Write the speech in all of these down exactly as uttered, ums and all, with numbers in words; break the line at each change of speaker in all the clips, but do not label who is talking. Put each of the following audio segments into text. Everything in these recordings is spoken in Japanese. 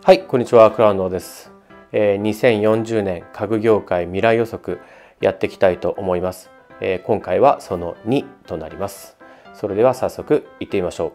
はい、こんにちは、クラウンドです。えー、にせんよんじゅうねん家具業界未来予測やっていきたいと思います。えー、今回はそのにとなります。それでは早速行ってみましょう。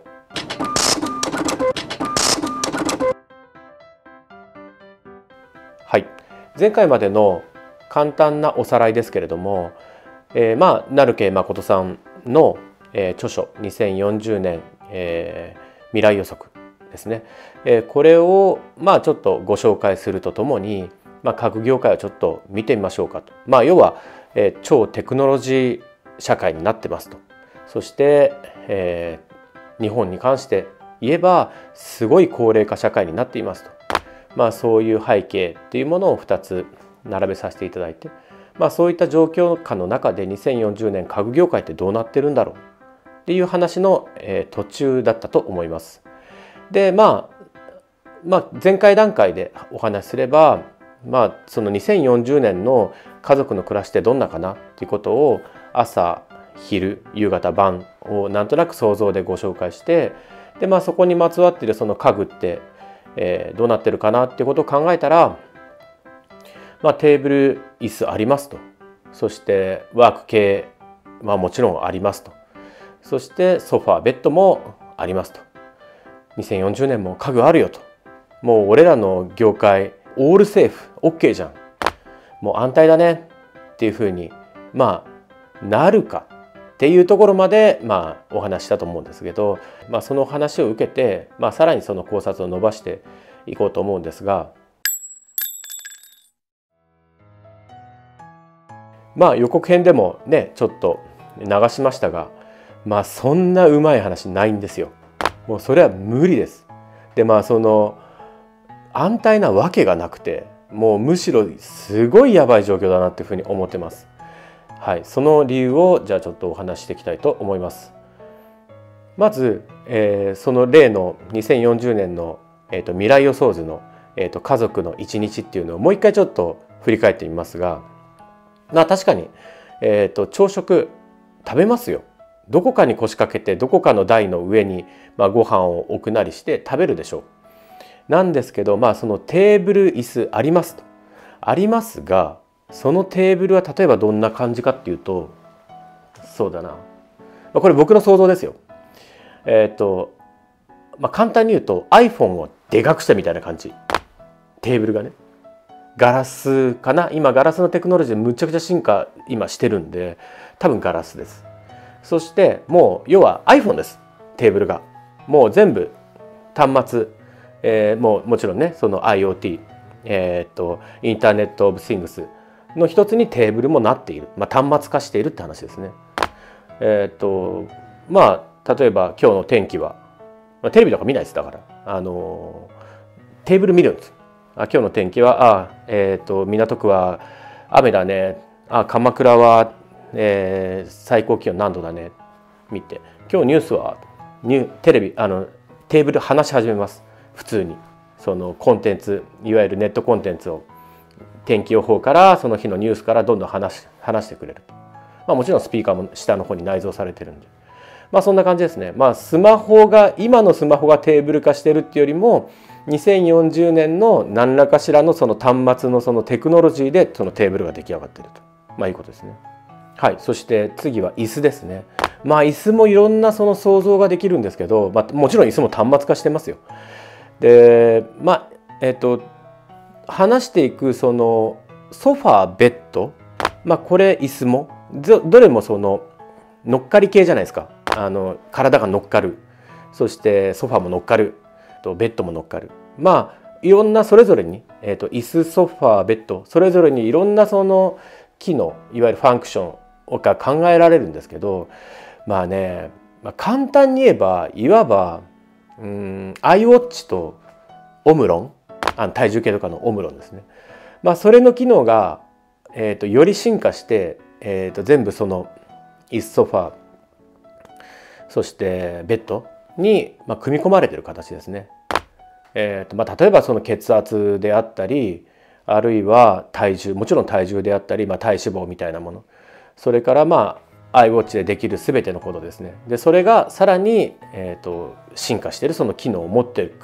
はい、前回までの簡単なおさらいですけれども、えー、まあ成慶誠さんの、えー、著書にせんよんじゅうねん、えー、未来予測ですね、えー、これをまあちょっとご紹介するとともに、まあ、家具業界をちょっと見てみましょうかと。まあ要は、えー、超テクノロジー社会になってますと。そして、えー、日本に関して言えばすごい高齢化社会になっていますと。まあそういう背景っていうものをふたつ並べさせていただいて、まあそういった状況下の中でにせんよんじゅうねん家具業界ってどうなってるんだろうっていう話の、えー、途中だったと思います。でまあ、まあ前回段階でお話しすれば、まあ、そのにせんよんじゅうねんの家族の暮らしってどんなかなっていうことを朝昼夕方晩をなんとなく想像でご紹介して、で、まあ、そこにまつわっているその家具って、えー、どうなってるかなっていうことを考えたら、まあ、テーブル椅子ありますと、そしてワーク系はもちろんありますと、そしてソファーベッドもありますと。にせんよんじゅうねんも家具あるよと。もう俺らの業界オールセーフ オーケー じゃん、もう安泰だねっていうふうにまあなるかっていうところまでまあお話したと思うんですけど、まあ、その話を受けて、まあ、さらにその考察を伸ばしていこうと思うんですが、まあ予告編でもねちょっと流しましたが、まあそんなうまい話ないんですよ。もうそれは無理です。でまあその安泰なわけがなくて、もうむしろすごいやばい状況だなっていうふうに思ってます。はい、その理由をじゃあちょっとお話ししていきたいと思います。まず、えー、その例のにせんよんじゅうねんの、えーと、未来予想図の、えーと、家族の一日っていうのをもう一回ちょっと振り返ってみますが、まあ確かに、えーと、朝食食べますよ。どこかに腰掛けてどこかの台の上に、まあ、ご飯を置くなりして食べるでしょう。なんですけど、まあそのテーブル椅子ありますと。ありますが、そのテーブルは例えばどんな感じかっていうと、そうだな。これ僕の想像ですよ。えっと、まあ簡単に言うと iPhone をでかくしたみたいな感じ。テーブルがね。ガラスかな。今ガラスのテクノロジーでむちゃくちゃ進化今してるんで、多分ガラスです。そしてもう要は iPhone です。テーブルが。もう全部端末、えー、もうもちろんねその IoT、えー、とインターネット・オブ・シングスの一つにテーブルもなっている、まあ、端末化しているって話ですね。えっ、ー、とまあ例えば今日の天気は、まあ、テレビとか見ないですだから、あのー、テーブル見るんです。あ、今日の天気はあ、えー、と港区は雨だね、あ、鎌倉は、えー、最高気温何度だね見て、今日ニュースはニュテレビあのテーブル話し始めます。普通にそのコンテンツ、いわゆるネットコンテンツを天気予報からその日のニュースからどんどん話し話してくれると。まあ、もちろんスピーカーも下の方に内蔵されてるんで、まあそんな感じですね。まあスマホが今のスマホがテーブル化してるっていうよりもにせんよんじゅうねんの何らかしらのその端末のそのテクノロジーでそのテーブルが出来上がっていると、まあいうことですね。はい、そして次は椅子ですね。まあ椅子もいろんなその想像ができるんですけど、まあ、もちろん椅子も端末化してますよ。でまあえっと話していくそのソファーベッド、まあこれ椅子もどれもその乗っかり系じゃないですか。あの体が乗っかる、そしてソファーも乗っかるとベッドも乗っかる、まあいろんなそれぞれに、えっと椅子ソファーベッドそれぞれにいろんなその機能、いわゆるファンクションが考えられるんですけど、まあね、まあ、簡単に言えばいわばうん iWatch とオムロン、あの体重計とかのオムロンですね。まあそれの機能が、えー、とより進化して、えー、と全部その椅子ソファーそしてベッドに、まあ、組み込まれている形ですね。えーとまあ、例えばその血圧であったり、あるいは体重、もちろん体重であったり、まあ、体脂肪みたいなもの、それからまあ iWatch でできる全てのことですね。でそれがさらに、えー、と進化しているその機能を持ってくる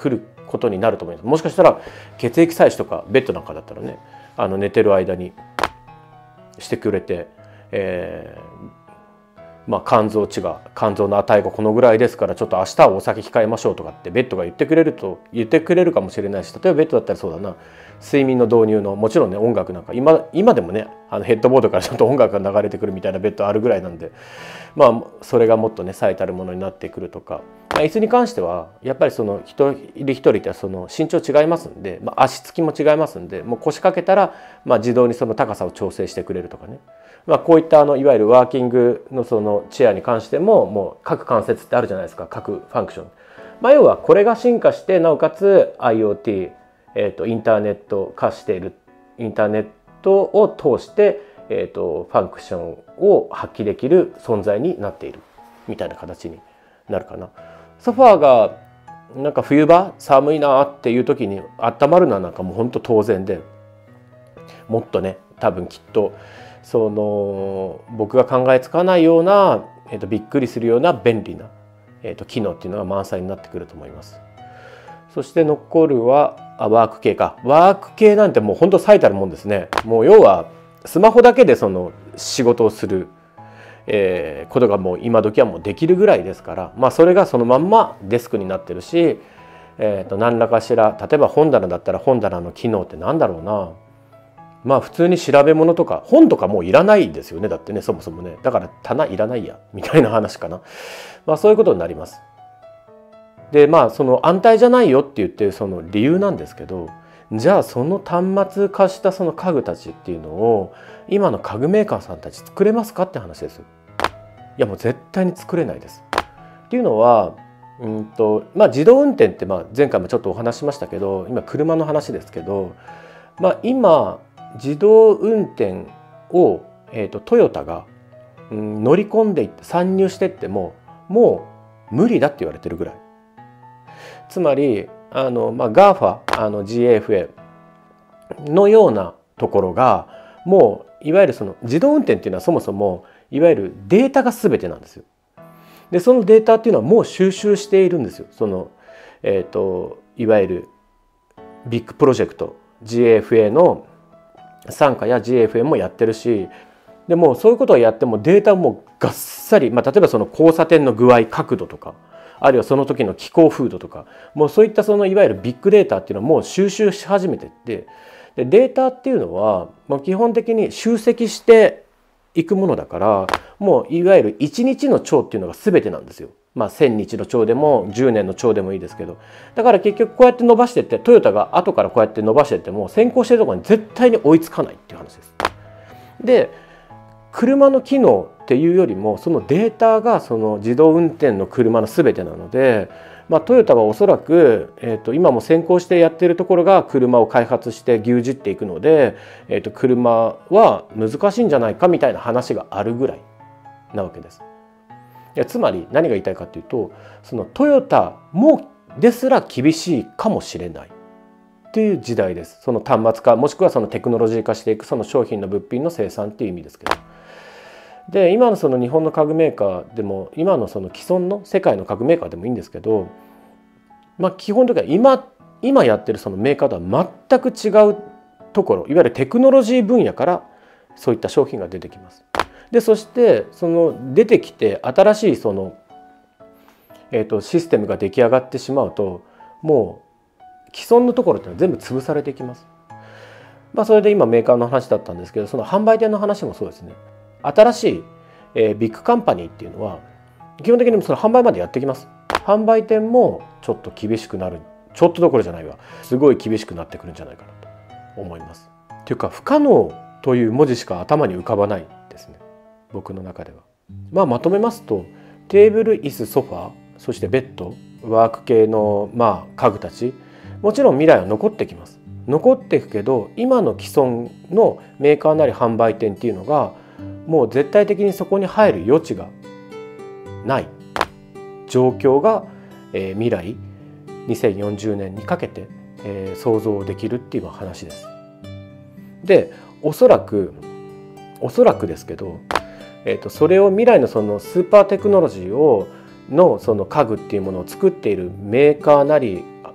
ことになると思います。もしかしたら血液採取とかベッドなんかだったらね、あの寝てる間にしてくれて、えー、まあ肝臓値が肝臓の値がこのぐらいですからちょっと明日はお酒控えましょうとかってベッドが言ってくれると言ってくれるかもしれないし、例えばベッドだったらそうだな、睡眠の導入のもちろんね音楽なんか今今でもねあのヘッドボードからちょっと音楽が流れてくるみたいなベッドあるぐらいなんで、まあそれがもっとね最たるものになってくるとか、まあ、椅子に関してはやっぱりその一人一人ってその身長違いますんで、まあ、足つきも違いますんで、もう腰掛けたらまあ自動にその高さを調整してくれるとかね、まあ、こういったあのいわゆるワーキングのそのチェアに関してももう各関節ってあるじゃないですか、各ファンクション。まあ、要はこれが進化してなおかつ IoT、えー、とインターネット化している、インターネットを通して、えー、とファンクションを発揮できる存在になっているみたいな形になるかな。ソファーがなんか冬場寒いなっていう時に温まるのはなんかもう本当当然で、もっとね多分きっとその僕が考えつかないような、えー、とびっくりするような便利な、えー、と機能っていうのが満載になってくると思います。そして残るはあワーク系か。ワーク系なんてもう本当最たるもんですね。もう要はスマホだけでその仕事をする、えー、ことがもう今時はもうできるぐらいですから、まあ、それがそのまんまデスクになってるし、えー、と何らかしら例えば本棚だったら本棚の機能って何だろうな、まあ普通に調べ物とか本とかもういらないですよね、だってねそもそもね、だから棚いらないやみたいな話かな。まあそういうことになります。でまあその安泰じゃないよって言ってるその理由なんですけど、じゃあその端末化したその家具たちっていうのを今の家具メーカーさんたち作れますかって話です。いやもう絶対に作れないです。っていうのはうんと、まあ、自動運転ってまあ前回もちょっとお話しましたけど、今車の話ですけど、まあ、今自動運転を、えーと、トヨタが、うん、乗り込んでいって参入していってももう無理だって言われてるぐらい。つまりあの、まあ、ガーファ あの ジーエーエフエー のようなところがもういわゆるその自動運転っていうのはそもそもいわゆるデータが全てなんですよ。でそのデータっていうのはもう収集しているんですよ。その、えーと、いわゆるビッグプロジェクト ジーエーエフエー の傘下や ジーエーエフエー もやってるし、でもそういうことをやってもデータもがっさり、まあ、例えばその交差点の具合角度とか、あるいはその時の気候風土とか、もうそういったそのいわゆるビッグデータっていうのはもう収集し始めてって、でデータっていうのはもう基本的に集積していくものだから、もういわゆるいちにちの帳っていうのが全てなんですよ。まあせんにちの帳でもじゅうねんの帳でもいいですけど、だから結局こうやって伸ばしていって、トヨタが後からこうやって伸ばしていっても先行してるところに絶対に追いつかないっていう話です。で車の機能っていうよりもそのデータがその自動運転の車の全てなので、まあ、トヨタはおそらく、えー、と今も先行してやってるところが車を開発して牛耳っていくので、えー、と車は難しいんじゃないかみたいな話があるぐらいなわけです。いやつまり何が言いたいかっていうと、そのトヨタもですら厳しいかもしれないっていう時代です。その端末化もしくはそのテクノロジー化していくその商品の物品の生産っていう意味ですけど。で今のその日本の家具メーカーでも今のその既存の世界の家具メーカーでもいいんですけど、まあ、基本的には今今やってるそのメーカーとは全く違うところ、いわゆるテクノロジー分野からそういった商品が出てきます。でそしてその出てきて新しいその、えーと、システムが出来上がってしまうともう既存のところっていうのは全部潰されていきます。まあ、それで今メーカーの話だったんですけど、その販売店の話もそうですね。新しい、えー、ビッグカンパニーっていうのは基本的にその販売までやってきます。販売店もちょっと厳しくなる、ちょっとどころじゃないわ、すごい厳しくなってくるんじゃないかなと思います。っていうか不可能という文字しか頭に浮かばないですね、僕の中では。まあまとめますと、テーブル椅子ソファー、そしてベッド、ワーク系のまあ家具たち、もちろん未来は残ってきます。残っていくけど、今の既存のメーカーなり販売店っていうのがもう絶対的にそこに入る余地がない状況が、えー、未来にせんよんじゅうねんにかけて、えー、想像できるっていう話です。でおそらくおそらくですけど、えーと、それを未来のそのスーパーテクノロジーをのその家具っていうものを作っているメーカーなり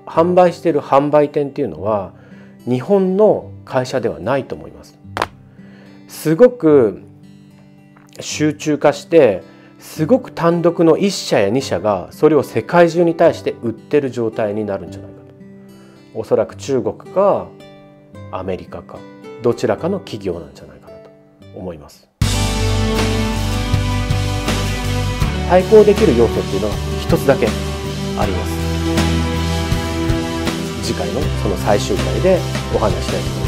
販売している販売店っていうのは日本の会社ではないと思います。すごく集中化してすごく単独のいっ社やに社がそれを世界中に対して売ってる状態になるんじゃないかと。おそらく中国かアメリカかどちらかの企業なんじゃないかなと思います。対抗できる要素っていうのは一つだけあります。次回のその最終回でお話ししたいと思います。